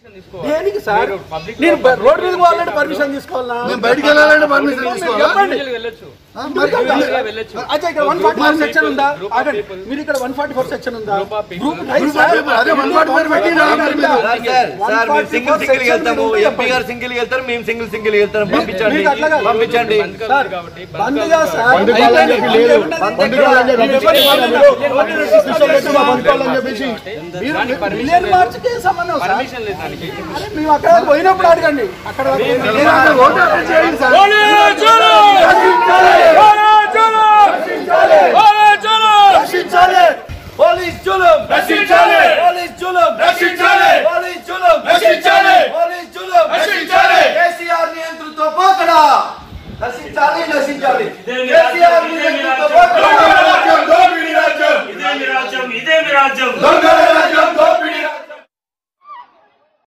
దేనికి సార్ నేను రోడ్ మీదకి పోవాలంటే పర్మిషన్ తీసుకోవాలా? మేము బయటికి వెళ్ళాలంటే పర్మిషన్ తీసుకోవాలి. అచ్చా ఇక్కడ 144 సెక్షన్ ఉందా? ఆగండి, మీరు ఇక్కడ 144 సెక్షన్ ఉందా? గ్రూప్ అదే 144 పెట్టినా సార్ మేము సింగిల్ వెళ్తాము, ఎంపీ గారు సింగిల్ వెళ్తారు, మేము సింగిల్ వెళ్తాం. పంపించండి పంపించండి సార్. బంద్గా సార్ మిలియన్ మార్చ్కి సంబంధం సార్. అరే మేము అక్కడ పోయినప్పుడు అడగండి. అక్కడ పోలీస్ జులుం రక్షించాలి, పోలీస్ జులుం రక్షించాలి.